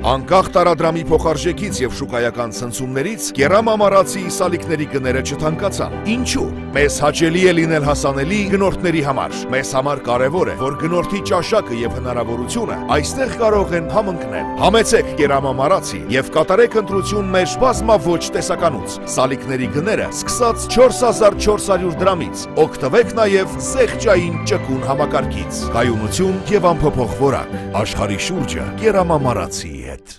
Անկախ տարադրամի փոխարժեքից եւ շուկայական ցնցումներից կերամամարացի սալիկների գները չթանկացան։ Ինչու՞։ Մեզ հաճելի է լինել հասանելի գնորդների համար։ Մեզ համար կարևոր է, որ գնորդի ճաշակը եւ հնարավորությունը այստեղ կարող են համընկնել։ Համեցեք կերամամարացի եւ կատարեք ընտրություն մեր բազմաոճ տեսականուց։ Սալիկների գները սկսած 4400 դրամից։ Օգտվեք նաեւ զեղչային ճկուն համակարգից։ Կայունություն եւ անփոփոխ որակ։ Աշխարհի շուրջը կերամամարացի հետ։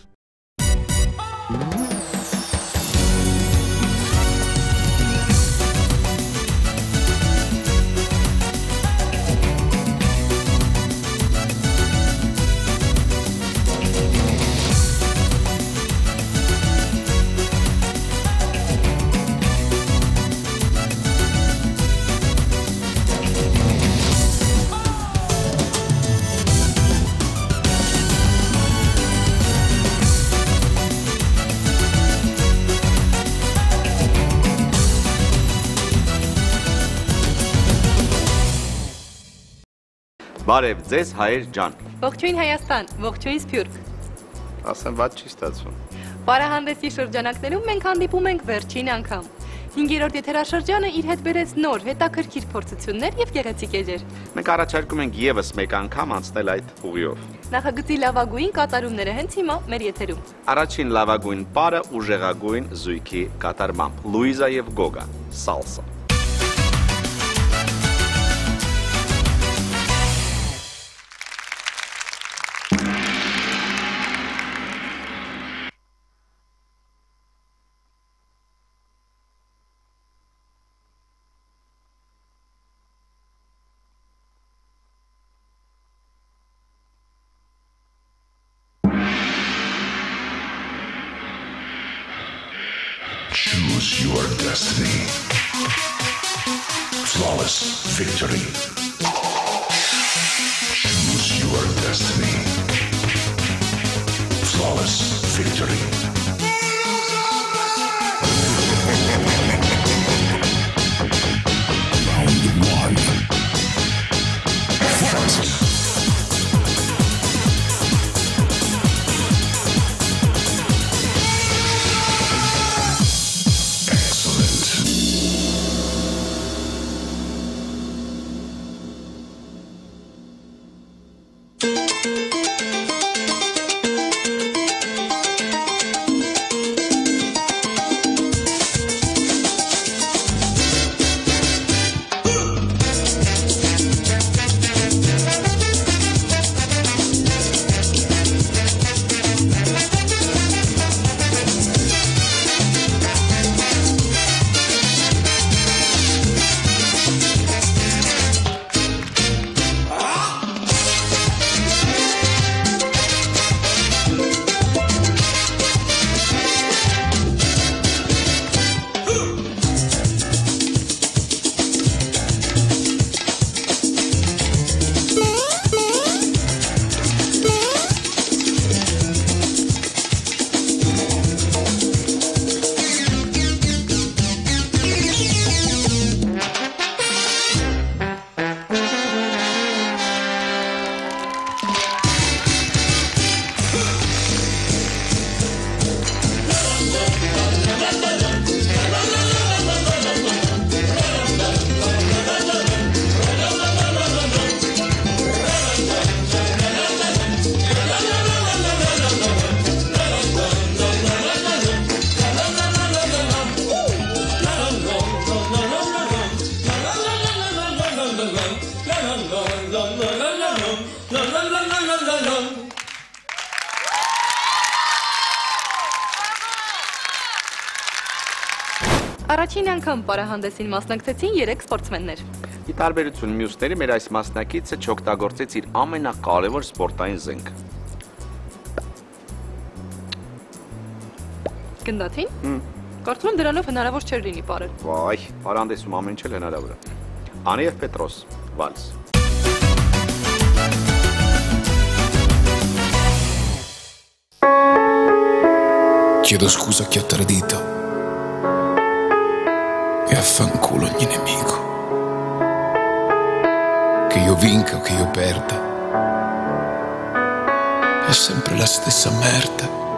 Բարև ձեզ հայեր ջան։ Ողջույն Հայաստան, ողջույն Սփյուռք։ Ասեմ ված չի ստացվում։ Պարահանդեսի շրջանակներում մենք հանդիպում ենք վերջին անգամ։ 5-րդ եթերաշրջանը իր հետ բերեց նոր, հետաքրքիր փորձություններ եւ գեղեցիկ էջեր։ Մենք առաջարկում ենք եւս մեկ անգամ անցնել այդ ուղիով։ Նախագծի լավագույն կատարումները հենց հիմա մեր եթերում։ Առաջին լավագույն պարը ուժեղագույն զույգի կատարմամբ։ Լուիզա եւ Գոգա, Սալսա։ Choose your destiny. Flawless victory. Choose your destiny. Flawless victory. Round one. Fight. Առաջին անգամ պարահանդեսին մասնակցեցին 3 սպորտսմեններ։ Ի տարբերություն մյուսների, մեր այս մասնակիցը չօգտագործեց իր ամենակարևոր սպորտային զենքը։ Գնդացին։ Կարծում եմ դրանով հնարավոր չէր լինի պարել։ Վայ, պարահանդեսում ամեն ինչ էլ հնարավոր է։ Անի եւ Պետրոս, վալս։ Chiedo scusa a chi ha tradito e affanculo ogni nemico. Che io vinca o che io perda, è sempre la stessa merda.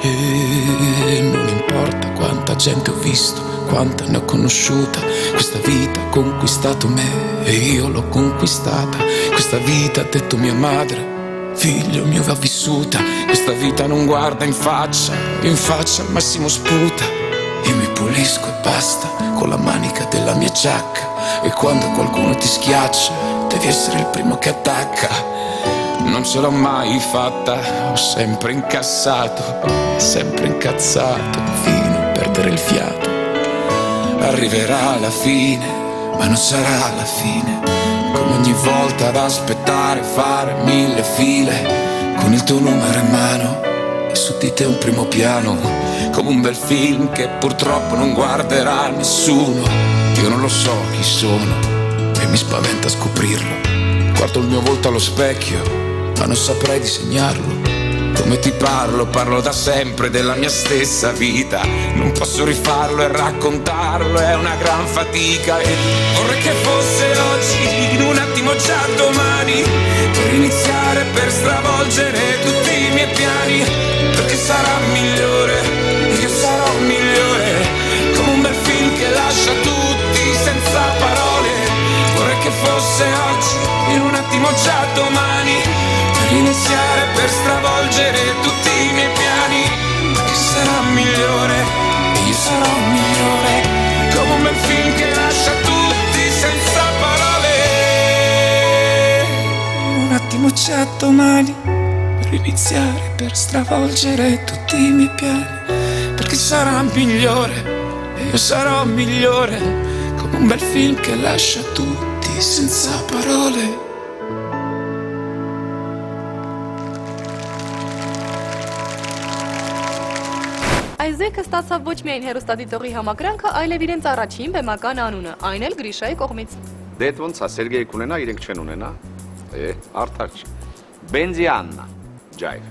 E non importa quanta gente ho visto, quanta ne ho conosciuta, questa vita ha conquistato me e io l'ho conquistata. Questa vita ha detto mia madre, figlio mio, va vissuta. Questa vita non guarda in faccia al massimo sputa. Io mi pulisco e basta con la manica della mia giacca. E quando qualcuno ti schiaccia devi essere il primo che attacca. Non ce l'ho mai fatta, ho sempre incassato, sempre incazzato fino a perdere il fiato. Arriverà la fine, ma non sarà la fine. Come ogni volta ad aspettare, fare 1000 file, con il tuo numero in mano e su di te un primo piano. Come un bel film che purtroppo non guarderà nessuno. Io non lo so chi sono e mi spaventa scoprirlo. Guardo il mio volto allo specchio, ma non saprei disegnarlo. Come ti parlo da sempre della mia stessa vita. Non posso rifarlo e raccontarlo, è una gran fatica. E vorrei che fosse oggi, in un attimo già domani, per iniziare, per stravolgere tutti i miei piani. Perché sarà migliore, io sarò migliore, come un bel film che lascia tutti senza parole. Vorrei che fosse oggi, in un attimo già domani, per iniziare, per stravolgere tutti i miei piani. Che sarà migliore, io sarò migliore, come un bel film che lascia tutti senza parole. Un attimo già domani, per iniziare, per stravolgere tutti i miei piani. Perché sarà migliore, io sarò migliore, come un bel film che lascia tutti senza parole. Այս զեկը ստացավ ոչ միայն հեռուստադիտողի համակրանքը, այլև իրենց առաջին բեմական անունը, այն էլ Գրիշայի կողմից։ Դե ոնց է, Սերգեյ կունենա, իրենք չեն ունենա։ Արդար չի։ Բենզի Աննա, ջայվ։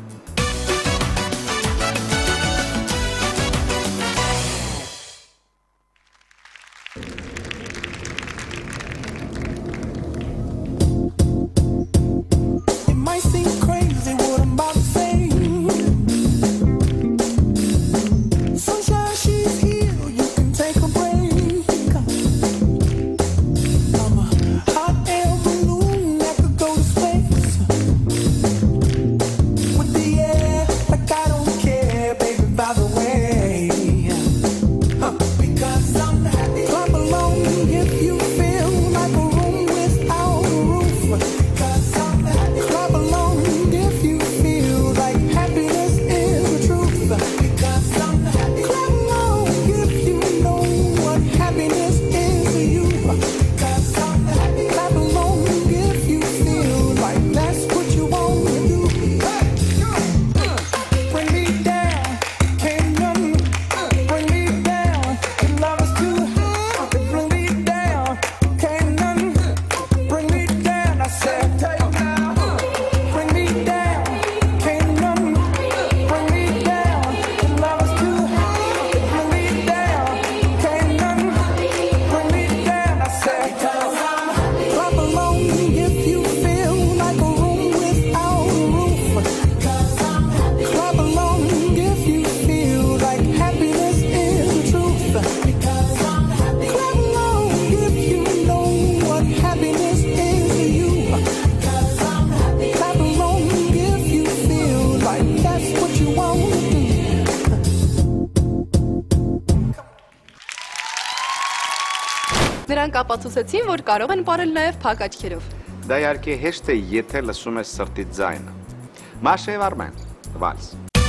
Նրանք ապացուցեցին, որ կարող են պարել նաև փակ աչքերով։ Դա իհարկե հեշտ է, եթե լսում ես սրտի ձայնը։ Մաշև Արմեն, վալս։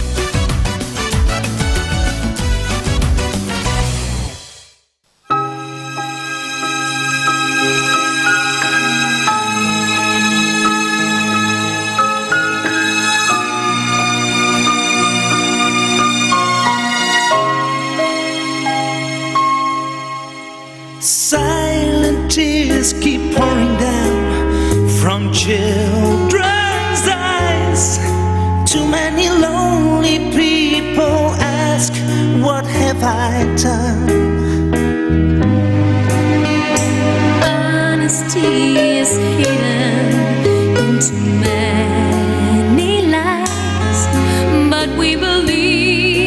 Silent tears keep pouring down from children's eyes. Too many lonely people ask, what have I done? Honesty is hidden into many lies, but we believe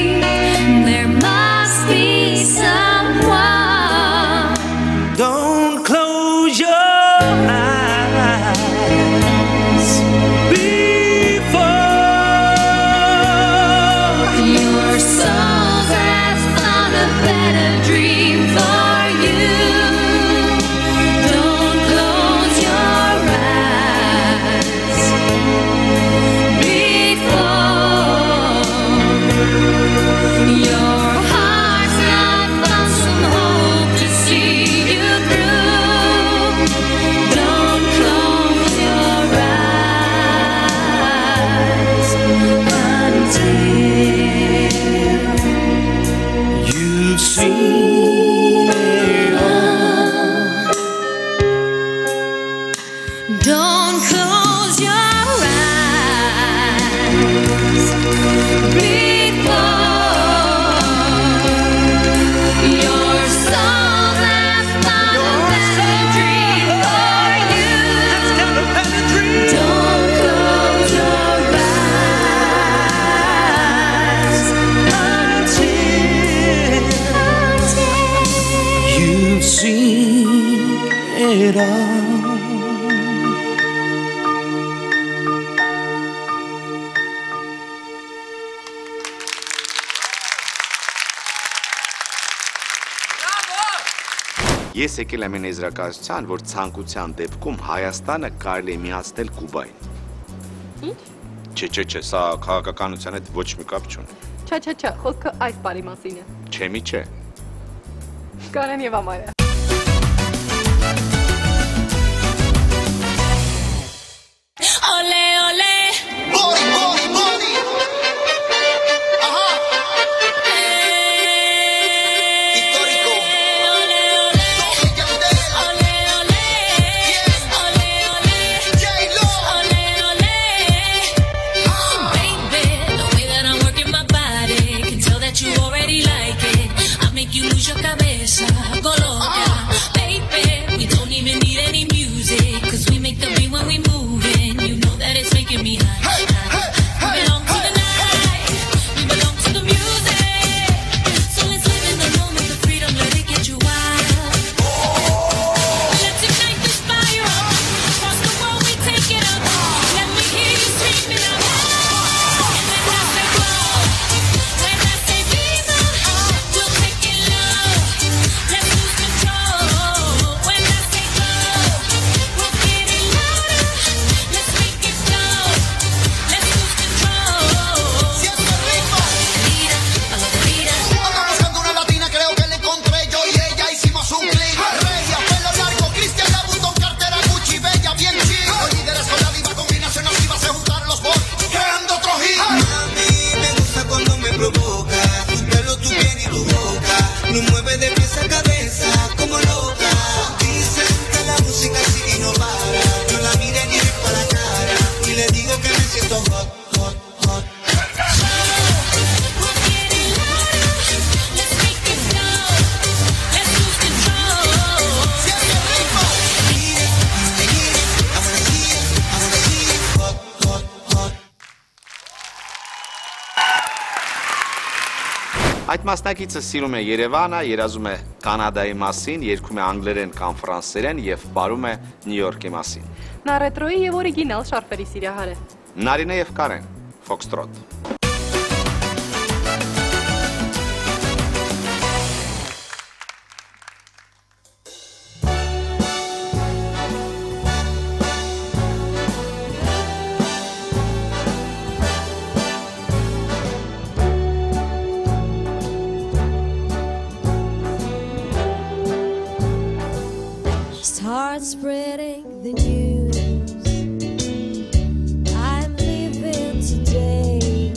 it all. Ես եկել եմ այն եզրակացության, որ ցանկության դեպքում Հայաստանը կարելի է միացնել Կուբային։ Ինչ? Չէ, սա քաղաքականության հետ ոչ մի կապ չունի։ Չէ, խոսքը այս բարի մասին է։ Չէ, մի չէ։ Կարեն եւ Ամարը։ Ole, ole. Body. Ajá. Histórico. Ole, ole. Ole, ole. Ole, ole. J-Lo. Ole, ole. Baby, the way that I'm working my body can tell that you already like it. I make you lose your cabeza, go loca. Baby, we don't even need any music, 'cause we make the beat when we move it. You know that it's making me high. We belong to the night, we belong to the music. So let's live in the moment, the freedom, let it get you wild. Let's ignite this fire up, across the world we take it up. Let me hear you screaming out loud. And when I say go, when I say viva, we'll take it low. Let's lose control. When I say go, we'll get it louder. Let's make it flow. Let's lose control. Siento el ritmo. Vida, a la vida. Ando buscando una latina, creo que la encontré. Yo y ella hicimos un clic. Regia, pelo largo, Cristian Louboutin, cartera Gucci, bella, bien chill. Los líderes con la diva, combinación activa, se juntaron los boys, creando otro hit. Mami, me gusta cuando me provoca. Tu pelo, tu piel y tu boca nos mueve de pies a cabeza como loca. Dicen que la música sigue y no para. Yo la miré ni para la cara y le digo que me siento hot. We'll get it louder. Let's make it flow. Let's lose control. Siento el ritmo. Այդ մասնակիցը սիրում է Երևանը, երազում է Կանադայի մասին, երգում է անգլերեն կամ ֆրանսերեն եւ պարում է Նյու Յորքի մասին։ Նա ռետրոյի եւ օրիգինալ շարֆերի սիրահար է։ Նարինե եւ Կարեն, Foxtrot։ Start spreading the news. I'm leaving today.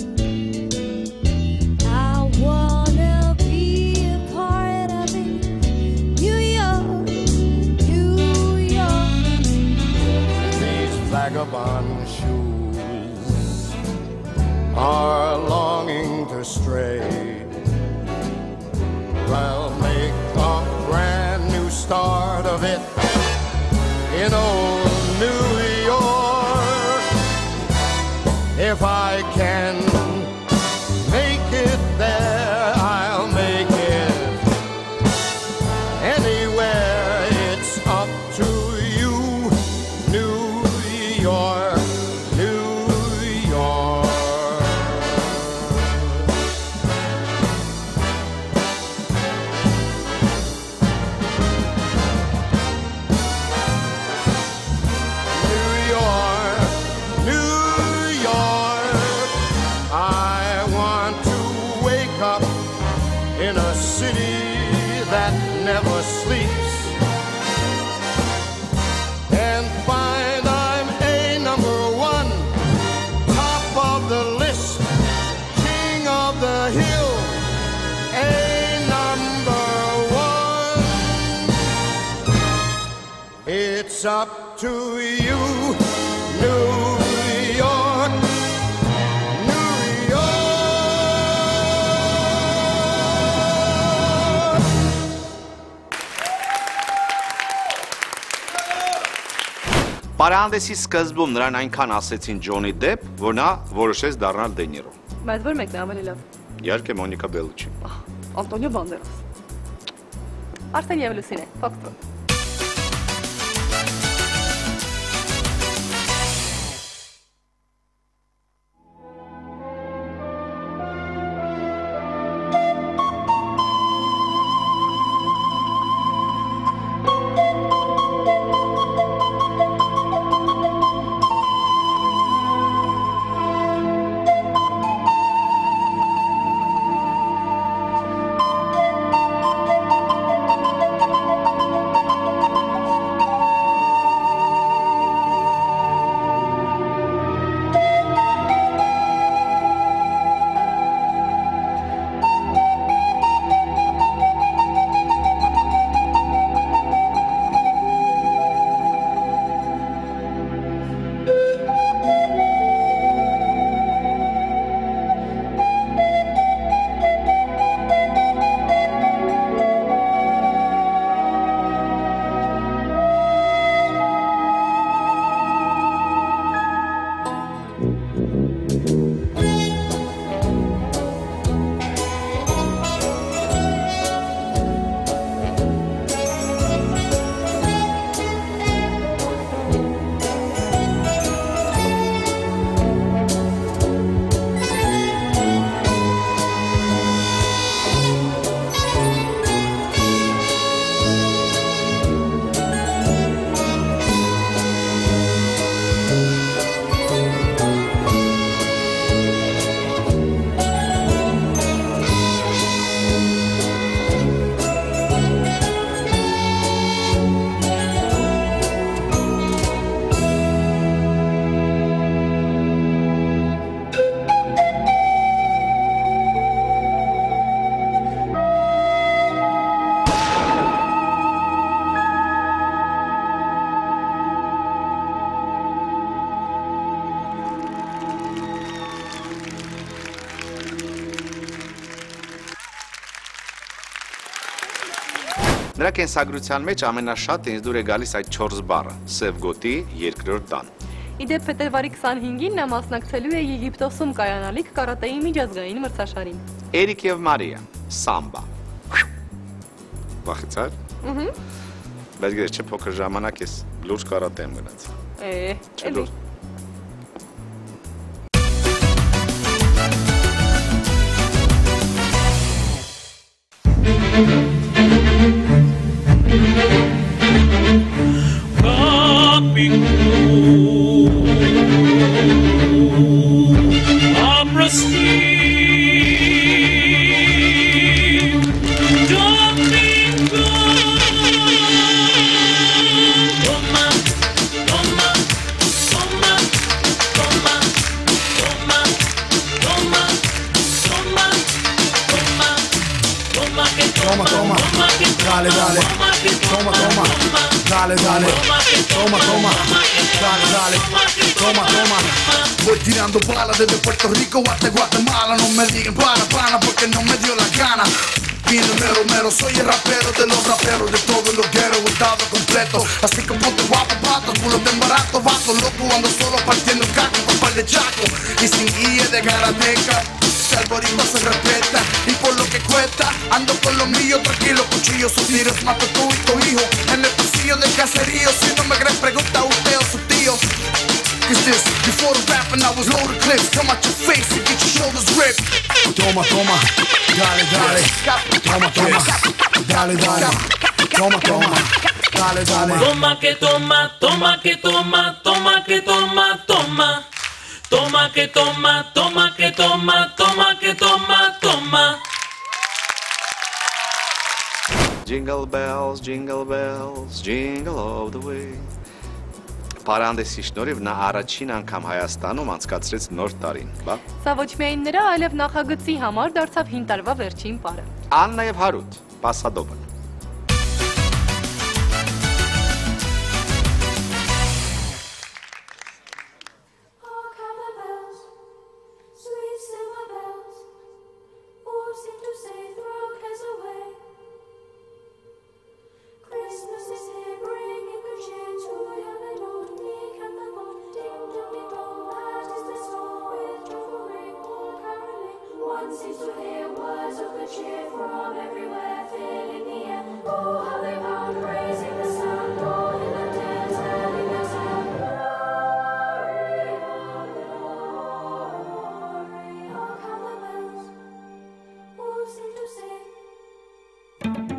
I wanna be a part of it. New York, New York. These vagabond shoes are longing to stray. I'll make a brand new start of it in old New York. If I can make it there, I'll make it anywhere. It's up to you, New York, New York. In a city that never sleeps, and find I'm a #1, top of the list, king of the hill, a #1. It's up to you, New York. Պարահանդեսի սկզբում նրան այնքան ասեցին Ջոնի Դեփ, որ նա որոշեց դառնալ Դե Նիրո։ Բայց որ մեկն է ավելի լավ։ Իհարկե Մոնիկա Բելուչի։ Անտոնիո Բանդերաս։ Արսեն եւ Լուսինե, Foxtrot։ Նրա կենսագրության մեջ ամենաշատ ինձ դուր է գալիս այդ 4 բառը՝ Սևգոտի երկրորդ տան։ Իդեպ փետրվարի 25-ին նա մասնակցելու է Եգիպտոսում կայանալիք կարատեի միջազգային մրցաշարին։ Էրիկ եւ Մարիա, սամբա։ Բախեցար։ Բայց գիտես, չէ, փոքր ժամանակ ես լուրջ կարատե եմ գնաց։ Էլի։ Voy tirando balas desde Puerto Rico hasta Guatemala. No me digan pana porque no me dio la gana. Bien mero, soy el rapero de los raperos de todos los gueros, estado completo. Así como te guapo, pato, culo de embarazo, vato loco, ando solo partiendo caco con par de chaco. Y sin guía de garateca, el boricua se respeta. Y por lo que cuesta, ando con los míos, tranquilo, cuchillos, sus tiros, mato tú y tu hijo. En el pasillo del caserío, si no me crees, pregunta a usted o su tío. Cause this, before the rapping I was loaded clips. Come out your face and get your shoulders ripped. Toma, dale, dale. Toma, dale, dale. Toma, dale, dale. Toma que toma, toma que toma, toma que toma, toma. Toma que toma, toma que toma, toma que toma, toma. Jingle bells, jingle all the way. Պարանդեսի շնորհիվ նա առաջին անգամ Հայաստանում անցկացրեց նոր տարին, բա։ Սա ոչ միայն նրա, այլև նախագծի համար դարձավ հին տարվա վերջին պարը։ Աննա եւ Հարութ, Պասադոբն։ Seems to hear words of good cheer from everywhere, filling the air. Oh, how they pound, raising the sound. Oh, in the dance, telling the sound. Glory, oh, glory. Hark how the bells, oh, seem to sing.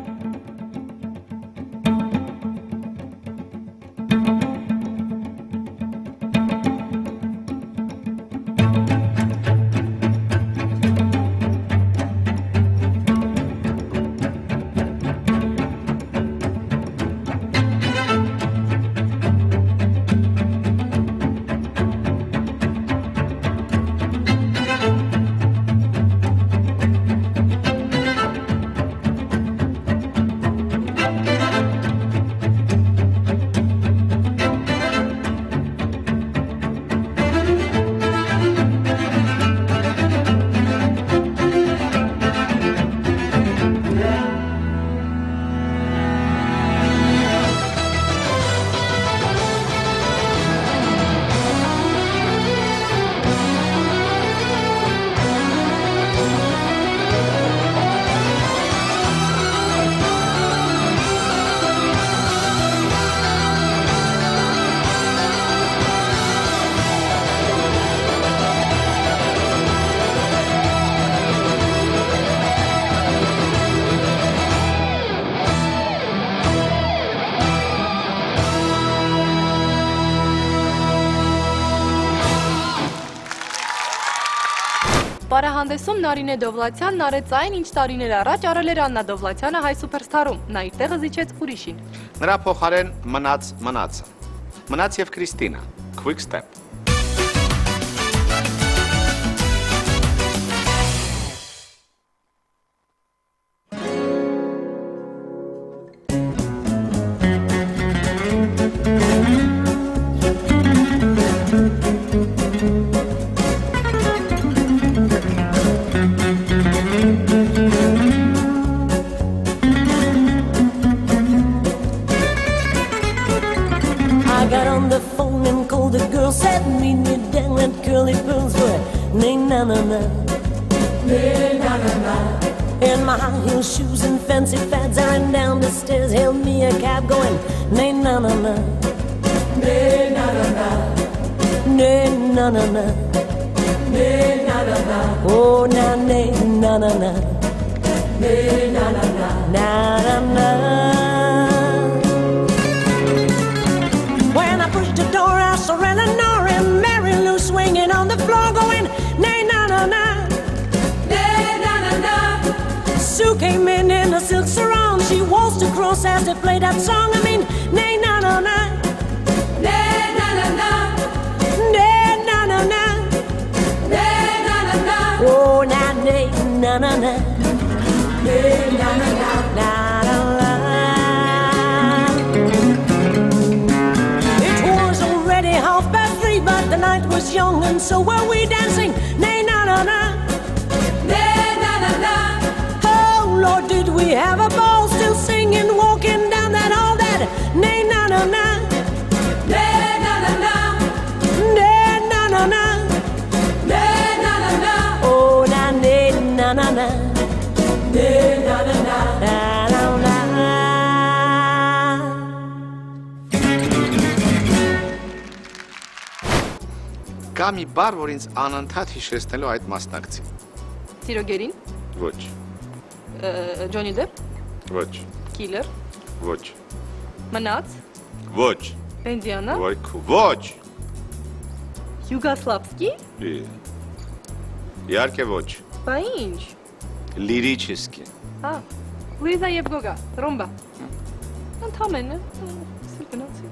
Պարահանդեսում Նարինե Դովլաթյանն արեց այն, ինչ տարիներ առաջ արել էր Աննա Դովլաթյանը Հայ Սուպերսթարում, նա իր տեղը զիջեց ուրիշին։ Նրա փոխարեն մնաց եւ Քրիստինա, Quick Step։ In my high heel shoes and fancy fads, I ran down the stairs, hailed me a cab going, nay na na na, nay na na na, nay na na na, nay na na na, oh na nay na na na, nay na na na, na na na. When I pushed the door, I saw Eleanor and Mary Lou swinging on the floor going, nay na na na. Sue came in a silk sarong. She waltzed across as they played that song. I mean, nay na na na, nay na na na, nay na na na, nay na na na. Oh na nay na na na, nay na na na, na na na. It was already 3:30, but the night was young and so were we dancing. Nay na na na. Lord, did we have a ball, still singing, walking down that hall, that nay na na na, nay na na na, nay na na na, nay na na na, oh na nay na na na, nay na na na, na na na. Կա մի բառ, որ ինձ անընդհատ հիշեցնելու այդ մասնակցին։ Տիրոգերին, Ոչ, Ջոնի Դեփ, ոչ, Killer, ոչ, Մնաց, ոչ, Բենդիանա, ոչ, Յուգոսլավսկի, իհարկե ոչ, բա ինչ, լիրիչիսկի, հա, Լիզա եւ Գոգա, Ռոմբա, ընդամենը, սր գնացի։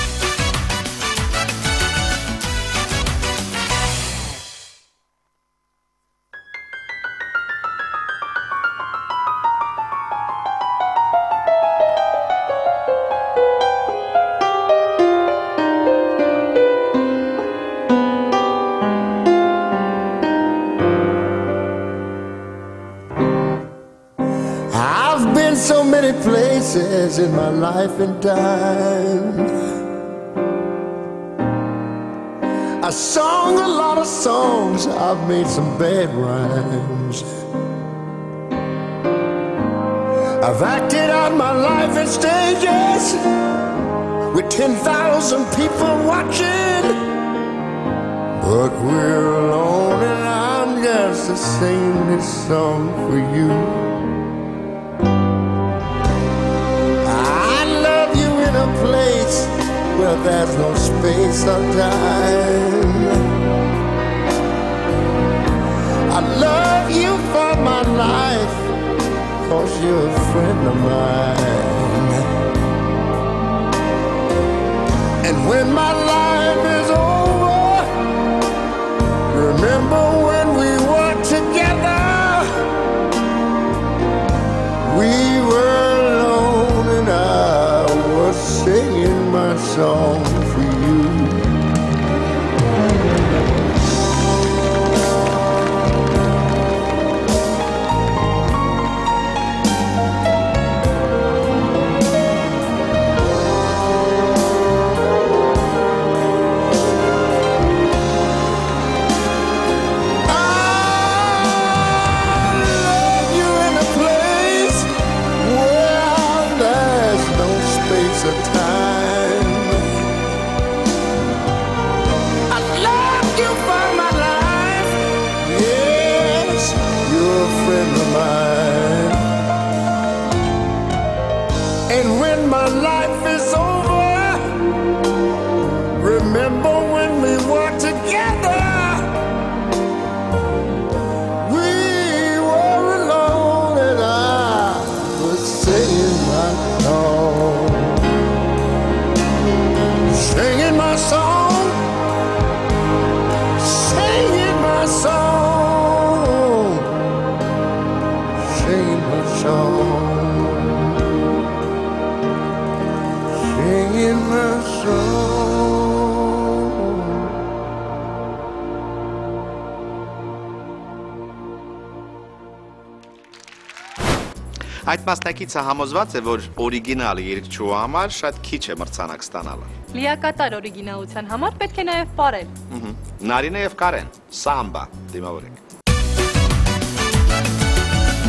So many places in my life and time. I sung a lot of songs, I've made some bad rhymes. I've acted out my life in stages with 10,000 people watching. But we're alone and I'm just singing this song for you. A place where there's no space or time. I love you for my life, 'cause you're a friend of mine. And when my life is over, remember when we were together. We were alone and I was singing my song for you. Այդ մասնակիցը համոզված է, որ օրիգինալ երգչուհու համար շատ քիչ է մրցանակ ստանալը։ Լիակատար օրիգինալության համար պետք է նաև պարել։ Նարինե եւ Կարեն, Սամբա, դիմավորեք։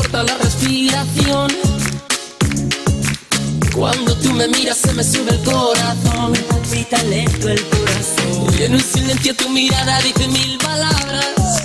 corta la respiración. Cuando tú me miras se me sube el corazón. Me palpita lento el corazón. Y en un silencio tu mirada dice mil palabras.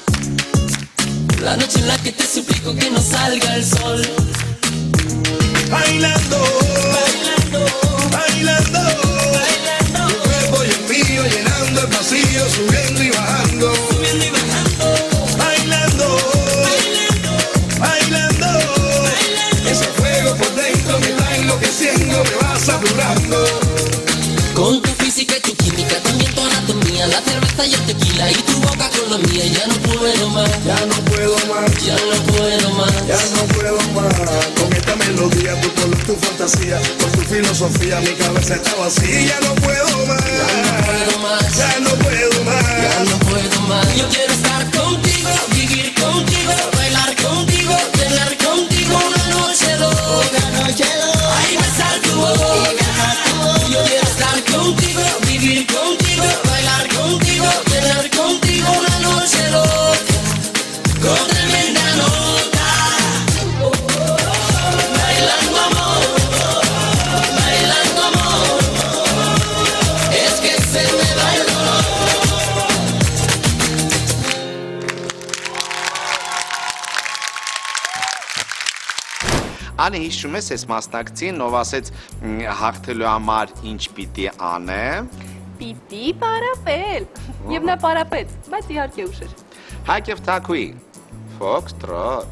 La noche en la que te suplico que no salga el sol. Bailando, bailando, bailando, bailando. Tu cuerpo y el mío llenando el vacío, subiendo y bajando, subiendo y bajando. Bailando, bailando, bailando, bailando. Ese fuego por dentro me va enloqueciendo, me va saturando. Con tu física y tu química, también tu anatomía, la cerveza y el tequila y tu boca con la mía. Ya no puedo más, ya no puedo más, ya no puedo más, ya no puedo más. Con esta melodía, tu color, tu fantasía, con tu filosofía, mi cabeza está vacía. Ya no puedo más, ya no puedo más, ya no puedo más, ya no puedo más. Yo quiero estar contigo, vivir contigo, bailar contigo, tener contigo una noche loca, ay, besar tu boca. Yo quiero estar contigo, vivir contigo, bailar contigo, tener contigo una noche loca, con tremenda nota. Bailando amor, bailando amor, es que se me va el dolor. Անի հիշում ես այս մասնակցին, ով ասեց հաղթելու համար ինչ պիտի անեմ։ Պիտի պարապել։ Եվ նա պարապեց, բայց իհարկե ուշ էր։ Հայկ և թակուի, Ֆոքստրոտ։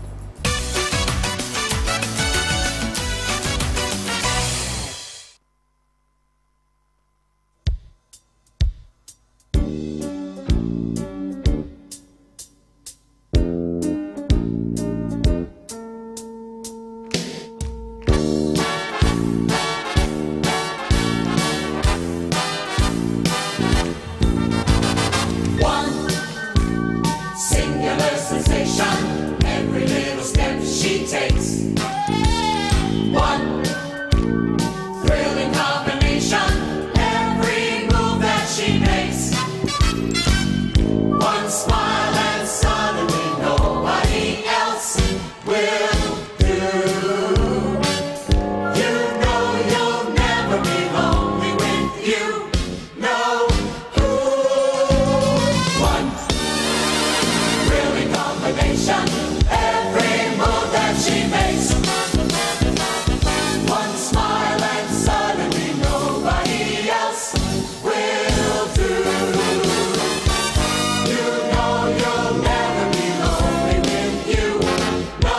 Singular sensation, every little step she takes. One thrilling combination, every move that she makes. One smile and suddenly nobody else will do. You know you'll never be lonely with you. No. One thrilling combination, every move that she makes. One smile and suddenly nobody else will do. You know you'll never be lonely with you. No.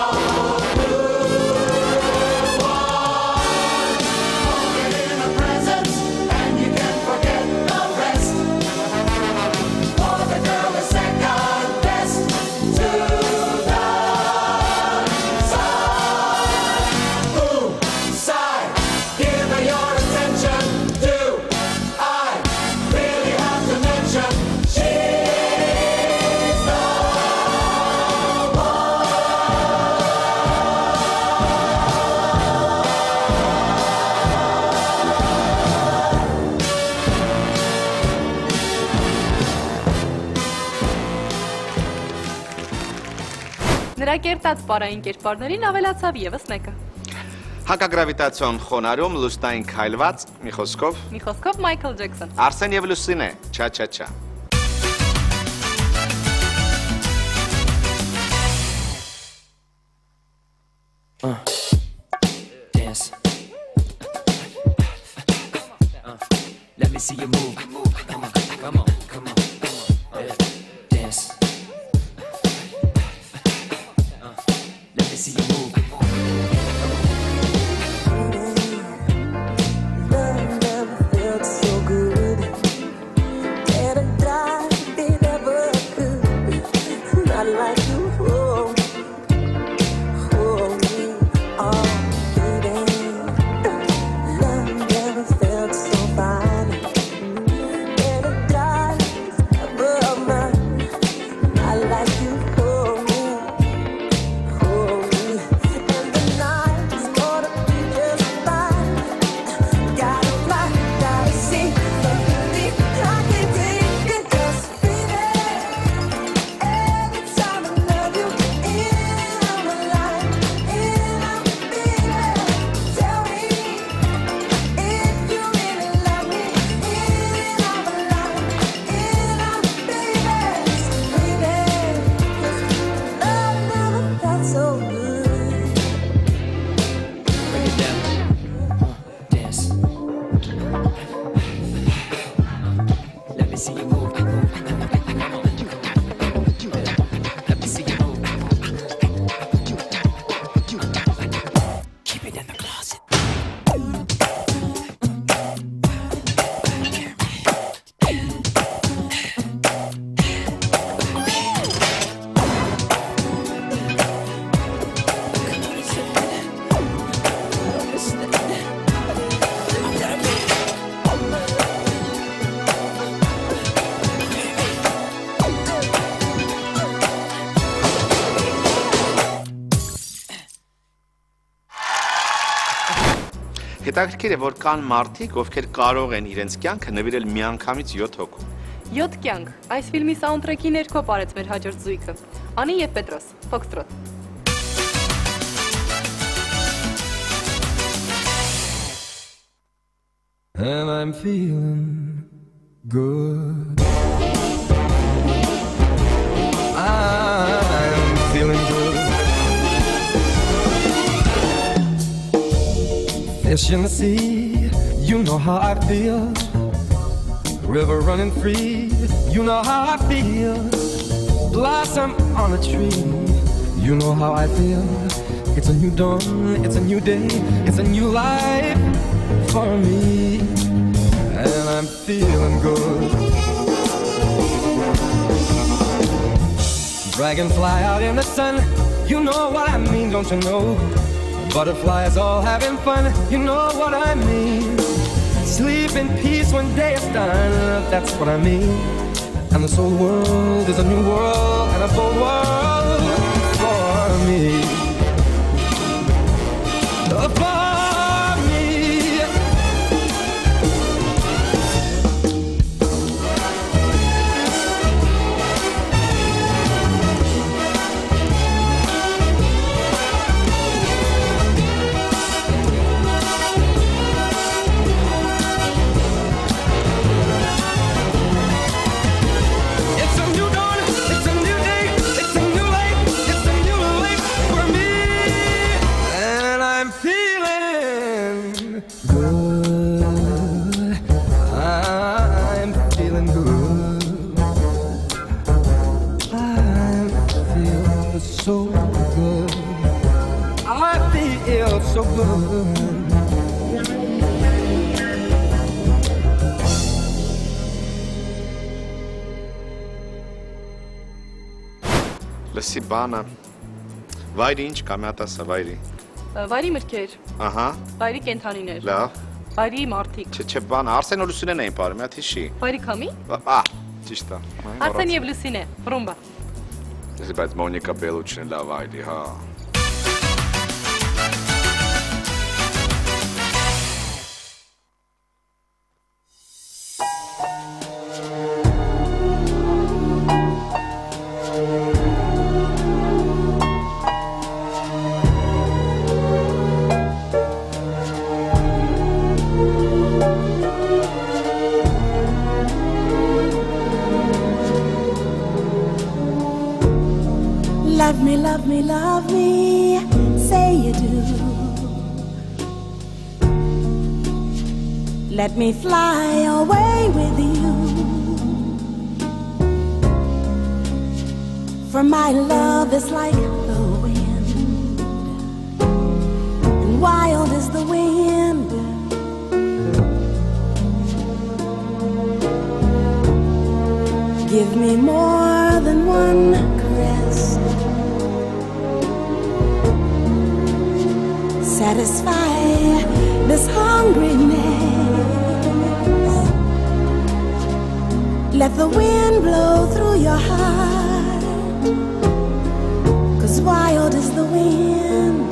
One moment in her presence and you can forget the rest. For the girl is second best to the side. Boom, side, give her your attention. Do I really have to mention she's the Նրա կերտած պարային կերպարներին ավելացավ եւս մեկը։ Հակագրավիտացիոն խոնարհում լուսնային քայլված, մի խոսքով, Մի խոսքով Մայքլ Ջեքսոն։ Արսեն և Լուսինե, չա-չա-չա։ Dance. Let me see you move. Come on, come on, come on, come on. Dance. Let me see you move. Love never felt so good. Can't have died if it ever could. Not like you hold me, oh baby. Love never felt so fine. Can't have died above mine. Not like you hold me, and Հետաքրքիր է, որ կան մարդիկ, ովքեր կարող են իրենց կյանքը նվիրել միանգամից 7 հոգու։ 7 կյանք։ Այս ֆիլմի սաունդթրեքի ներքո ապարեց մեր հաջորդ զույգը։ Անի եւ Պետրոս, Ֆոքստրոտ։ And I'm feeling good. I'm feeling good. Fish in the sea, you know how I feel. River running free, you know how I feel. Blossom on a tree, you know how I feel. It's a new dawn, it's a new day, it's a new life for me, and I'm feeling good. Dragonfly out in the sun, you know what I mean, don't you know? Butterflies all having fun, you know what I mean. Sleep in peace when day is done, that's what I mean. And this whole world is a new world and a full world for me. For me. It's a new dawn, it's a new day, it's a new life for me. And I'm feeling good. I'm feeling good. I feel so good. I feel so good. Լսի բանը։ Վայրի ինչ կա, մի հատ ասա վայրի։ Վայրի մրգեր, Ահա, վայրի կենթանիներ, լավ։ վայրի մարդիկ, Չէ, բանը, Արսեն ու Լուսինեն էին բարի, մի հատ հիշի։ վայրի քամի, Ճիշտ է։ Արսեն եւ Լուսինե, ռումբա։ Լսի, բայց Մոնիկա Բելուչին լավ վայրի, հա։ Love me, love me, love me, say you do. Let me fly away with you. For my love is like the wind, and wild is the wind. Give me more than one caress. Satisfy this hungriness. Let the wind blow through your heart, 'cause wild is the wind.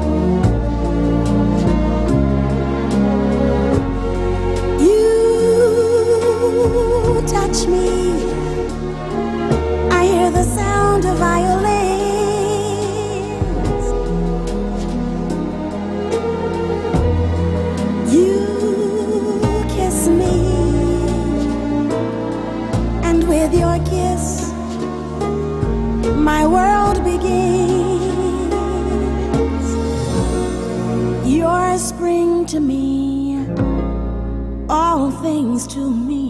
You touch me, I hear the sound of violins. You kiss me, and with your kiss, my world begins. You're spring to me, all things to me.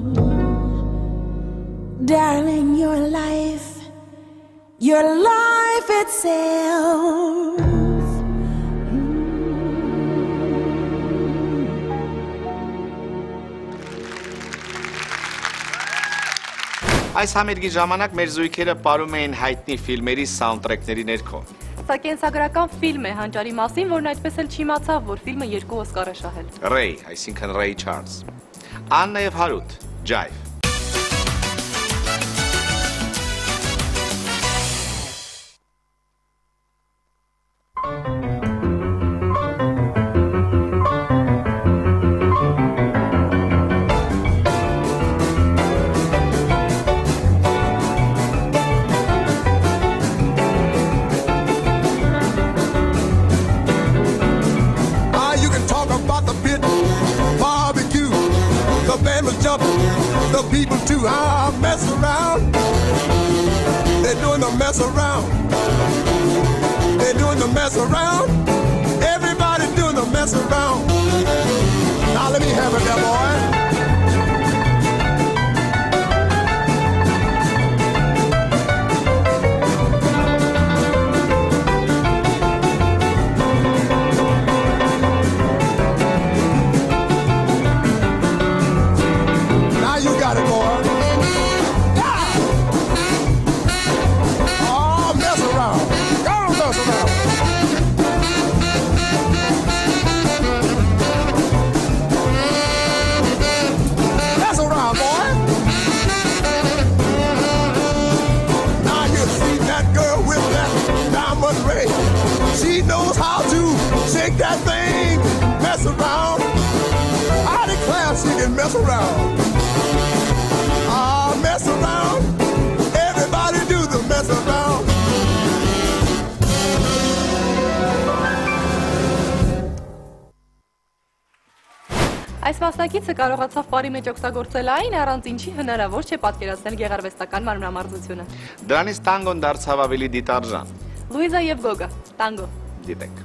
Darling, your life itself. Այս համերգի ժամանակ մեր զույգերը պարում էին հայտնի ֆիլմերի սաունդթրեքների ներքո։ Սա կենսագրական ֆիլմ է հանճարի մասին, որն այդպես էլ չիմացավ, որ ֆիլմը 2 օսկար է շահել։ Ռեյ, այսինքն Ռեյ Չարլզ։ Աննա եւ Հարութ, Ջայվ։ the people too. Mess around. They're doing the mess around. They're doing the mess around. Everybody doing the mess around. Now let me have it there, boy. She knows how to shake that thing, mess around. I declare she can mess around. Mess around. Everybody do the mess around. Այս մասնակիցը կարողացավ բարի մեջ օգտագործել այն, առանց ինչի հնարավոր չէ պատկերացնել գեղարվեստական մանրամարզությունը։ Դրանից տանգոն դարձավ ավելի դիտարժան։ Լուիզա եւ Գոգա, տանգո։ Դիտեք։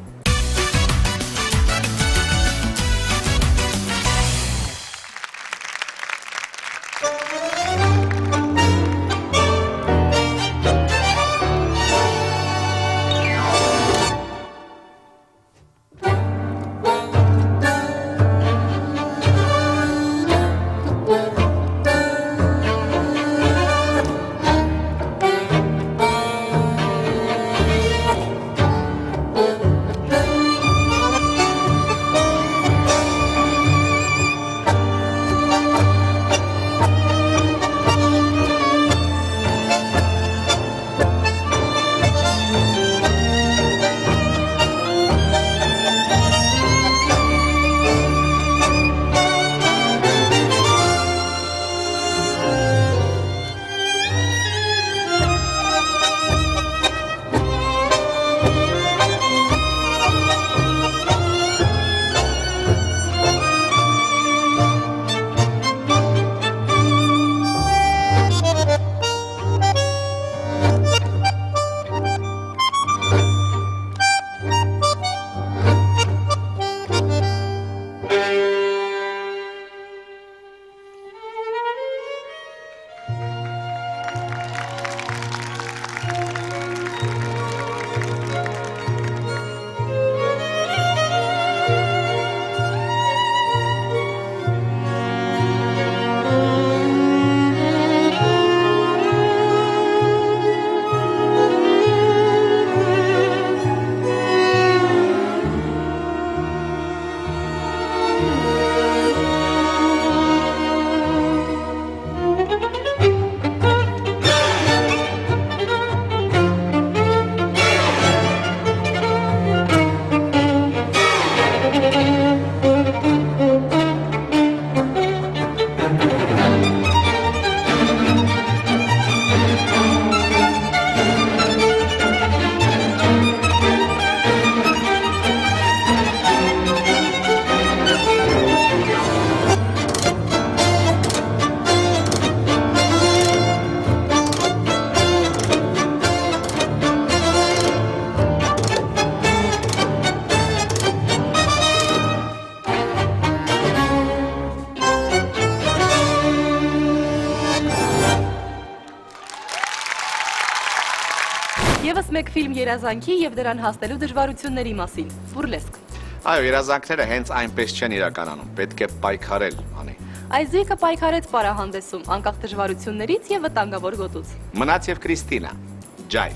Եվս մեկ ֆիլմ երազանքի եւ դրան հասնելու դժվարությունների մասին։ Բուրլեսկ։ Այո, երազանքները հենց այնպես չեն իրականանում, պետք է պայքարել, անի։ Այս զույգը պայքարեց պարահանդեսում, անկախ դժվարություններից եւ վտանգավոր գոտուց։ Մնաց եւ Կրիստինա, Ջայվ։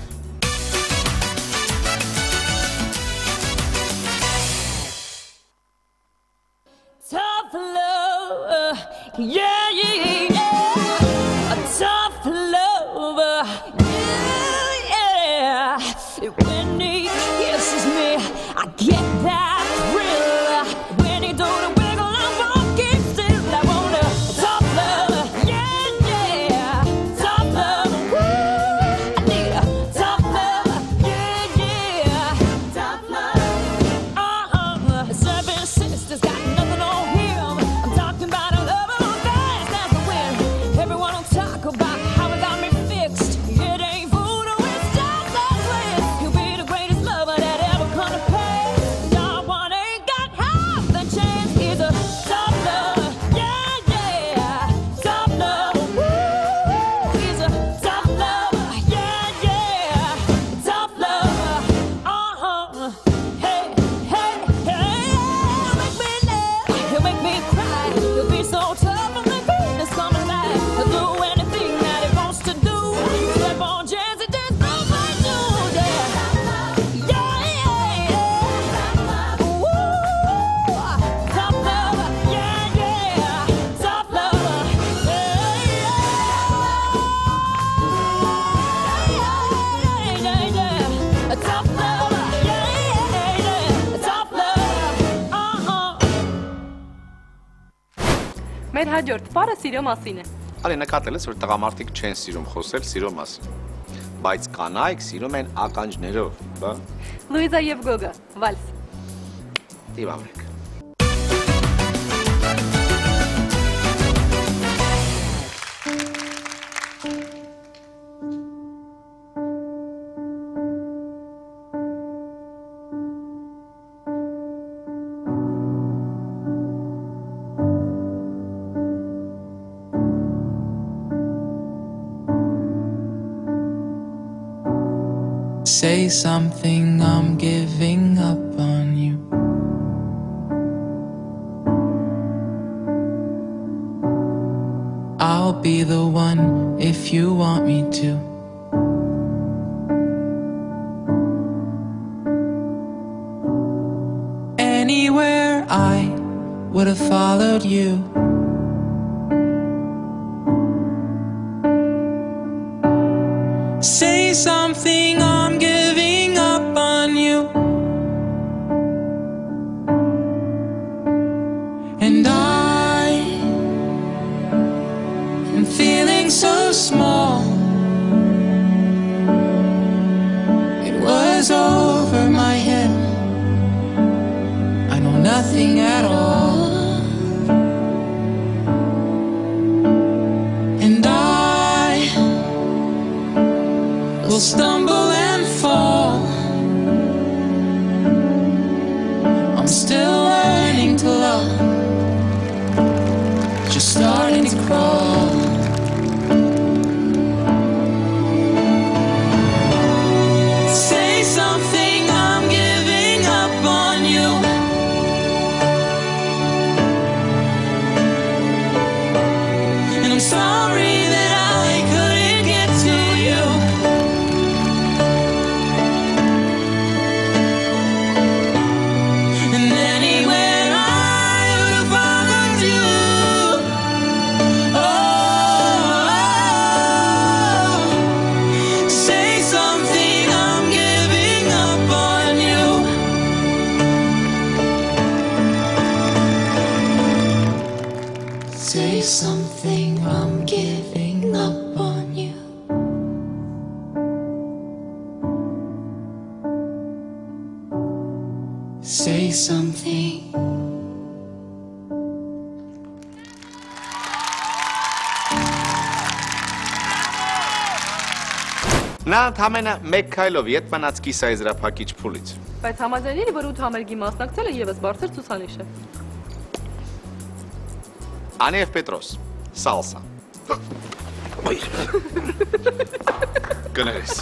Tough love, yeah, yeah, yeah. A tough lover, yeah, yeah. When he kisses me, I get that thrill. When he do the wiggle, I'm walking still. I want a tough love, yeah, yeah. Tough love, woo. I need a tough love, yeah, yeah. Tough love. Seven sisters got nothing on him. I'm talking about a lover who's fast as the wind. Մեր հաջորդ պարը սիրո մասին է։ Արի նկատել ես, որ տղամարդիկ չեն սիրում խոսել սիրո մասին։ Բայց կանայք սիրում են ականջներով, բա։ Լուիզա եւ Գոգը, վալս։ Դիվամեք։ Say something, I'm giving up on you. I'll be the one if you want me to. Anywhere I would have followed you. Say something, I'm giving up on you. And I am feeling so small. It was over my head. I know nothing at all. And I will stumble and fall. I'm still learning to love, just starting to crawl. Say something, I'm giving up on you. And I'm sorry that I couldn't get to you. And anywhere I would have followed you. Oh, say something, I'm giving up on you. Say something, I'm giving up on you. Say something. Նա ընդամենը մեկ քայլով ետ մնաց կիսաեզրափակիչ փուլից։ Բայց համաձայնելի, որ 8 համերգի մասնակցելը եւս բարձր ցուցանիշ է։ Անի եւ Պետրոս, սալսա։ Գնես։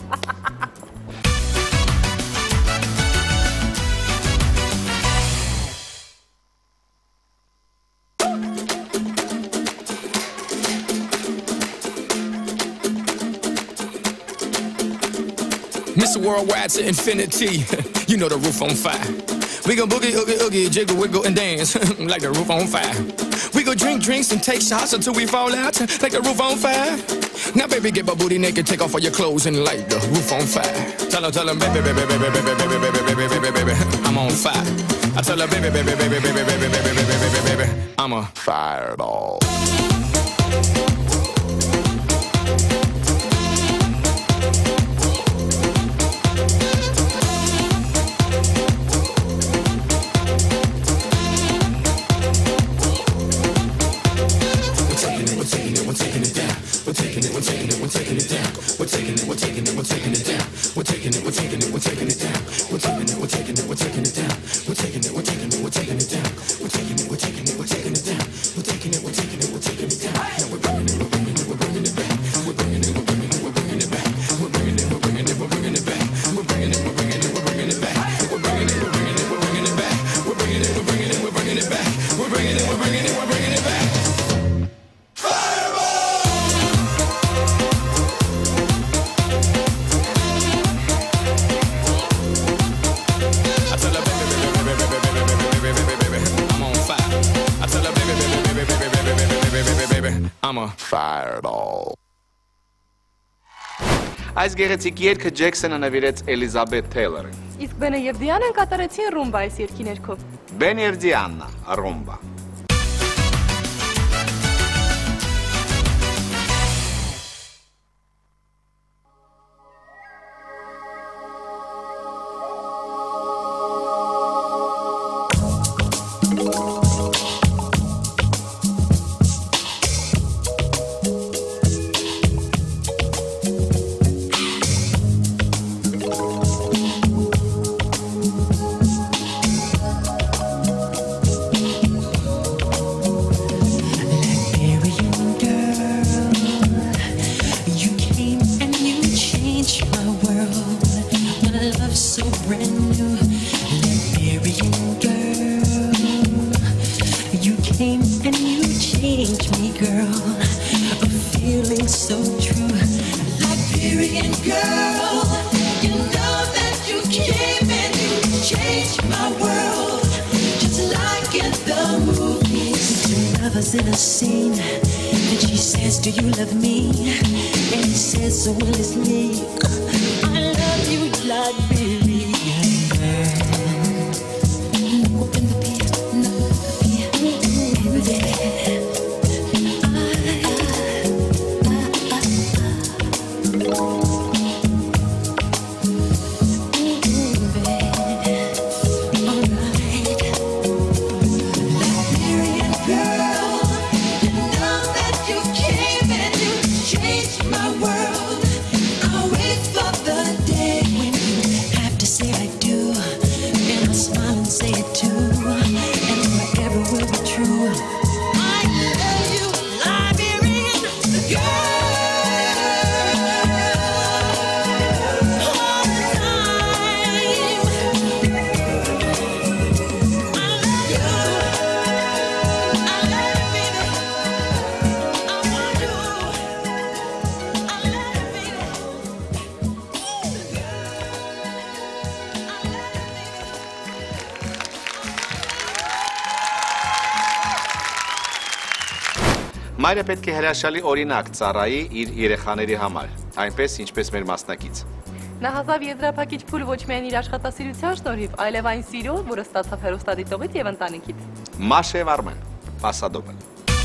Mr. Worldwide to infinity. You know the roof on fire. We go boogie, oogie, oogie, jiggle, wiggle, and dance like the roof on fire. We go drink drinks and take shots until we fall out like the roof on fire. Now, baby, get my booty naked, take off all your clothes and light the roof on fire. Tell her, baby, baby, baby, baby, baby, baby, baby, baby, baby, baby, I'm on fire. I tell her, baby, baby, baby, baby, baby, baby, baby, baby, baby, baby, I'm a fireball. I'm a fireball. Այս գեղեցիկ երգը Ջեքսոնը նվիրեց Էլիզաբեթ Թեյլորին։ Իսկ Բենը եւ Դիանան կատարեցին ռումբա այս երգի ներքո։ Բեն եւ Դիանա, ռումբա։ In a scene, and she says, "Do you love me?" And he says, "So will it's me." I love you, Liberian girl. Look up in the pier, look up the pier, baby. Մայրը պետք է հրաշալի օրինակ ծառայի իր երեխաների համար, այնպես ինչպես մեր մասնակից։ Նա հազավ եզրափակիչ փուլ ոչ միայն իր աշխատասիրության շնորհիվ, այլև այն սիրո, որը ստացավ հեռուստադիտողից եւ ընտանիքից։ Մաշև Արմեն, Պասադոբլ։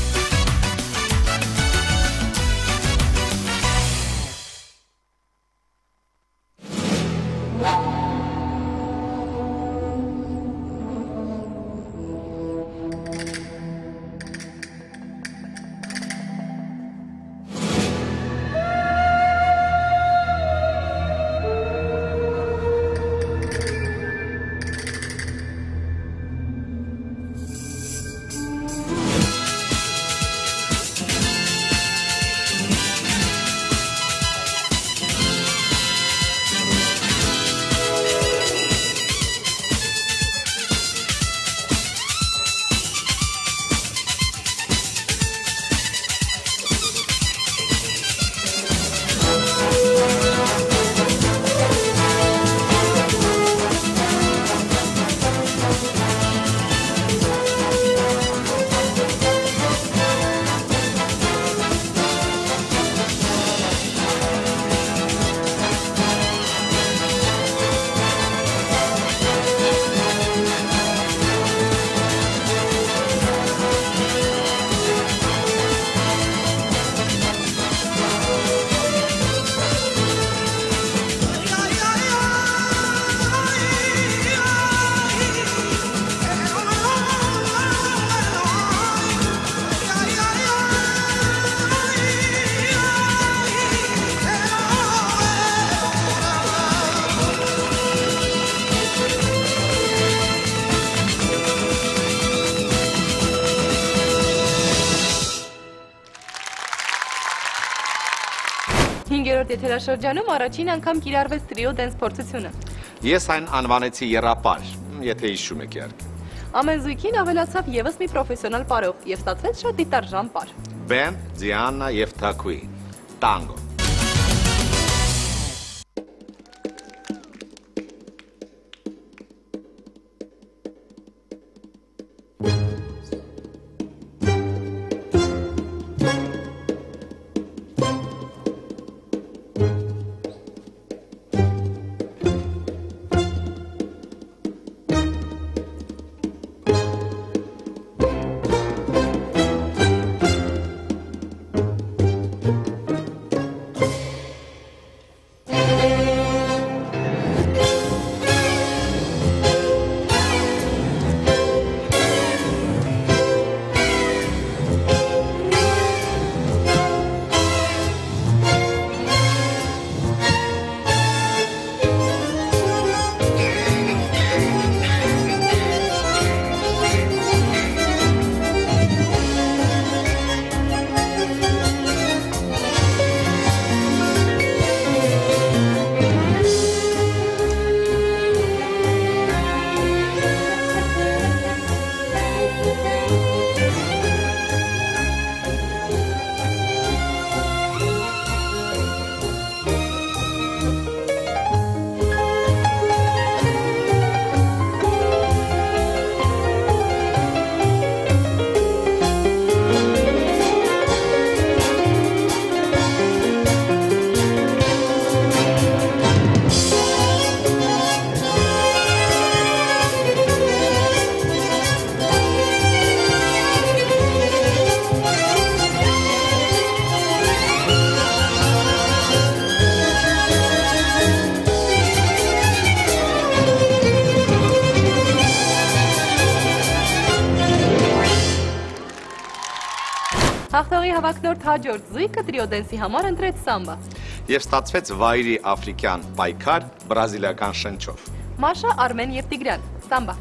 Հինգերորդ եթերաշրջանում առաջին անգամ կիրառվեց տրիո դենս փորձությունը։ Ես այն անվանեցի եռապար, եթե հիշում եք իհարկե։ Ամեն զույգին ավելացավ եւս մի պրոֆեսիոնալ պարող եւ ստացվեց շատ դիտարժան պար։ Ben, Diana եւ Թակուի, տանգո։ Հաղթողի հավակնորդ հաջորդ զույգը տրիո դենսի համար ընտրեց սամբա։ Եվ ստացվեց վայրի աֆրիկյան պայքար բրազիլիական շնչով։ Մաշա, Արմեն եւ Տիգրան, սամբա։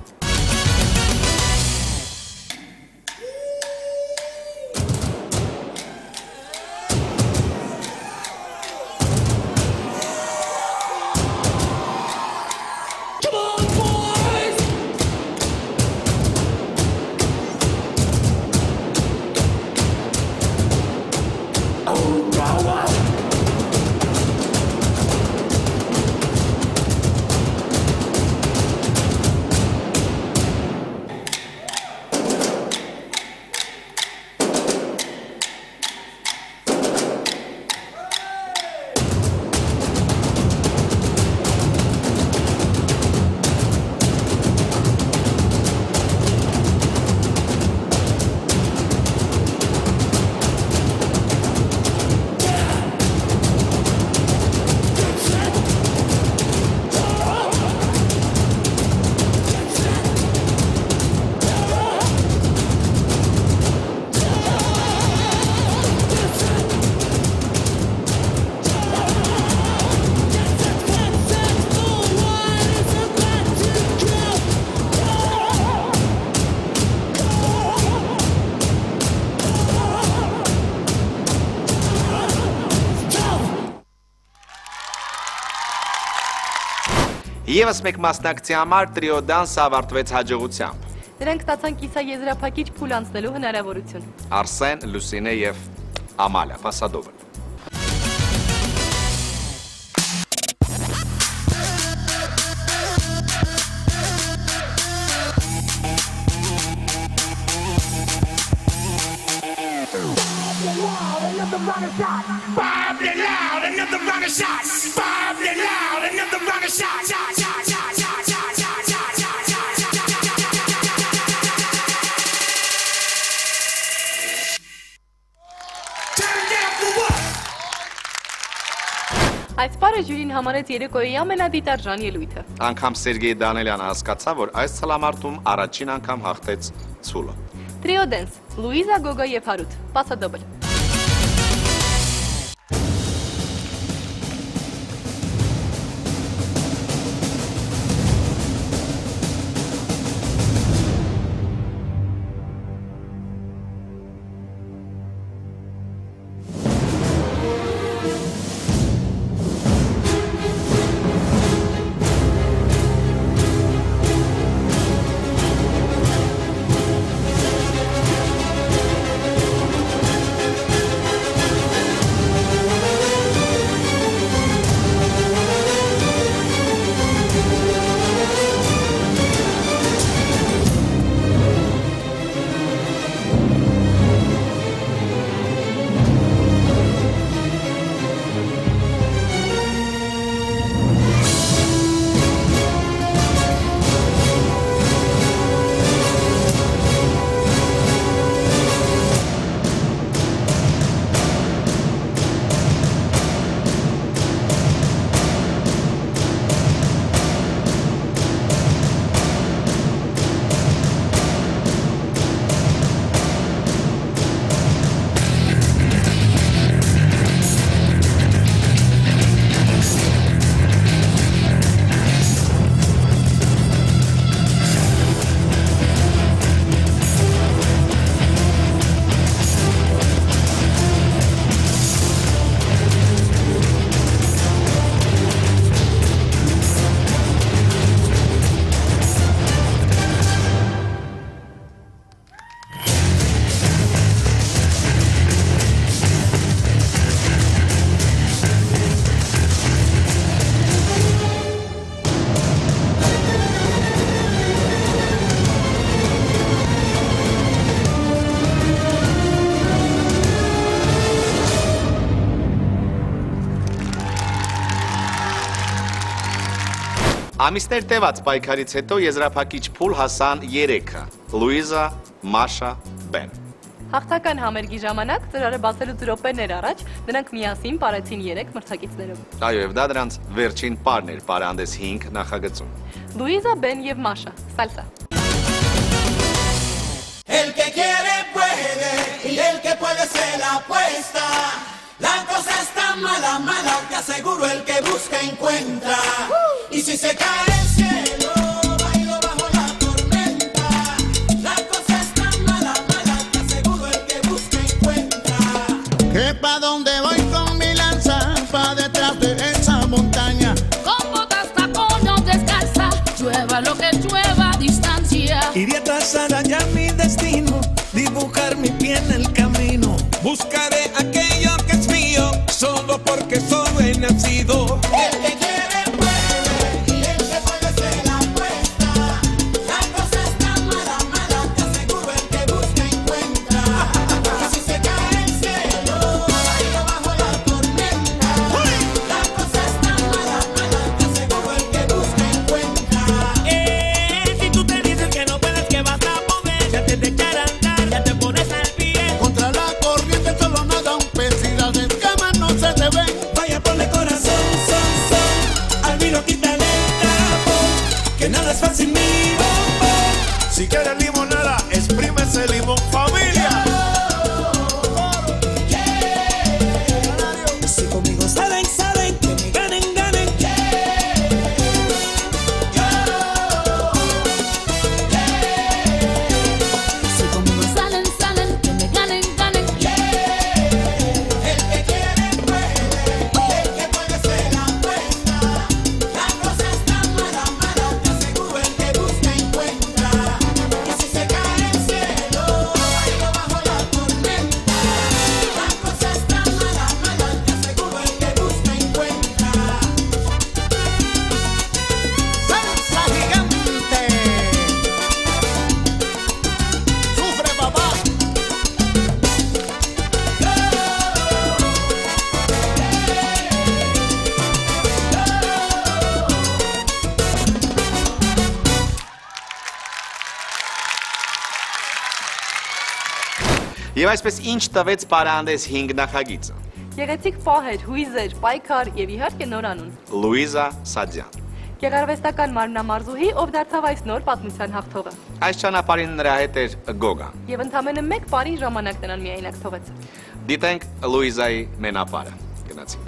Եվս մեկ մասնակցի համար տրիո դանս ավարտվեց հաջողությամբ։ Նրանք ստացան կիսաեզրափակիչ փուլ անցնելու հնարավորություն։ Արսեն, Լուսինե եւ Ամալիա Պասադովը։ Այս պարը ժյուրին համարեց երեկոյի ամենադիտարժան ելույթը։ Անգամ Սերգեյ Դանելյանը հասկացավ, որ այս ցլամարտում առաջին անգամ հաղթեց ցուլը։ Տրիո դենս, Լուիզա, Գոգո եւ Հարութ, Պասադոբլ։ Ամիսներ տևած պայքարից հետո եզրափակիչ փուլ հասան 3-ը՝ Լուիզա, Մաշա, Բեն։ Հաղթական համերգի ժամանակ ծրարը բացելուց րոպեներ առաջ նրանք միասին պարեցին 3 մրցակիցներով։ Այո, եւ դա դրանց վերջին պարն էր Պարանդես 5 նախագծում։ Լուիզա, Բեն եւ Մաշա, սալսա։ El El que quiere puede y el que puede se la apuesta. La cosa está mala, mala, te aseguro el que busca encuentra. Y si se cae el cielo, bailo bajo la tormenta. La cosa está mala, mala, te aseguro el que busca encuentra. Que pa' donde voy con mi lanza, pa' detrás de esa montaña. Con botas, tacones, descalza, llueva lo que llueva a distancia. Iré a trazar allá mi destino, dibujar mi pie en el camino. Buscaré aquello que es mío, solo porque solo he nacido. El que quiere puede y el que puede se la apuesta. La cosa está mala, mala, te aseguro el que busca encuentra. Y si se cae el cielo, bailo bajo la tormenta. La cosa está mala, mala, te aseguro el que busca encuentra. Si tú te dices que no puedes, que vas a poder, ya te echar a andar, ya te pones al pie. Contra la corriente solo nada un pez y las escamas no se te ven. Vaya, ponle corazón, son, al vino quítale el tapón, que nada es fácil, mi bombón. Si quieres limonada, exprime ese limón, familia. Si conmigo saben, saben, que me ganen, ganen. Si conmigo salen, salen, que me ganen, ganen. El que quiere puede y el que puede se la apuesta. La cosa está mala, mala, te aseguro el que busca encuentra. Y si se cae el cielo, bailo bajo la tormenta. La cosa está mala, mala, te aseguro el que busca encuentra. ¡Salsa gigante! ¡Sufre, papá! Եվ այսպես ինչ տվեց Պարանդես 5 նախագիծը։ Գեղեցիկ պահեր, հույզեր, պայքար եւ իհարկե նոր անուն։ Լուիզա Սադյան։ Գեղարվեստական մարմնամարզուհի, ով դարձավ այս նոր պատմության հաղթողը։ Այս ճանապարհին նրա հետ էր Գոգան։ Եվ ընդամենը մեկ բարի ժամանակ նրան միայնակ թողեց։ Դիտենք Լուիզայի մենապարը։ Գնացինք։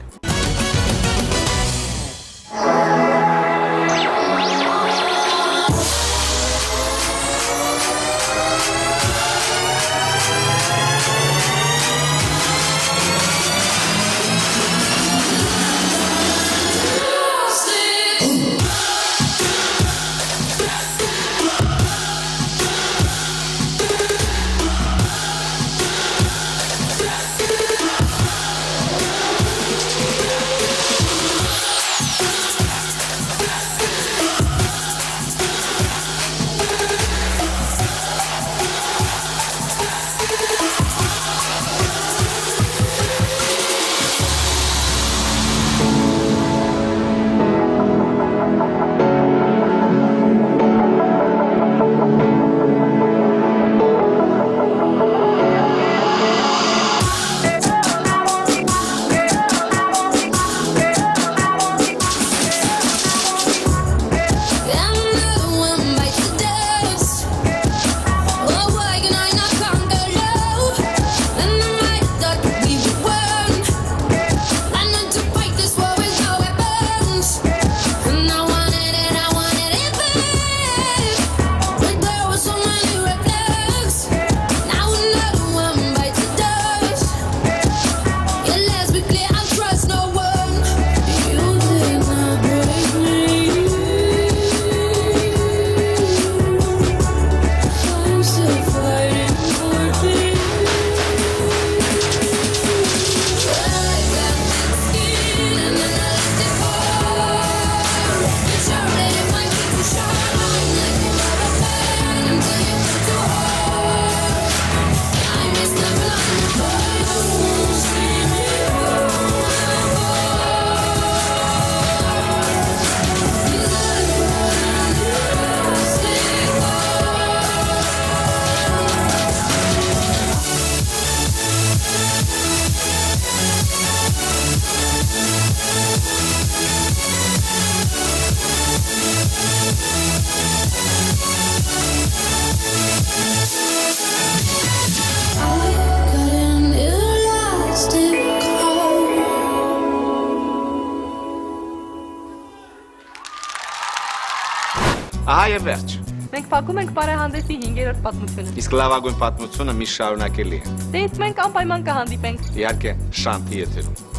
Ահա եւ վերջ։ Մենք փակում ենք բարեհանդեսի 5-րդ պատմությունը։ Իսկ լավագույն պատմությունը միշտ շարունակելի է։ Դե իսկ մենք անպայման կհանդիպենք։ Իհարկե, Շանթի եթերում։